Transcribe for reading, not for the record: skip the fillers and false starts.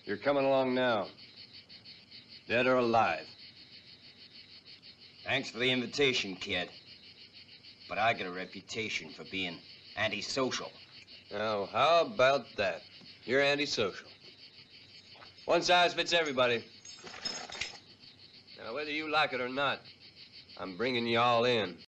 You're coming along now. Dead or alive. Thanks for the invitation, kid. But I got a reputation for being antisocial. Now, how about that? You're antisocial. One size fits everybody. Now, whether you like it or not, I'm bringing you all in.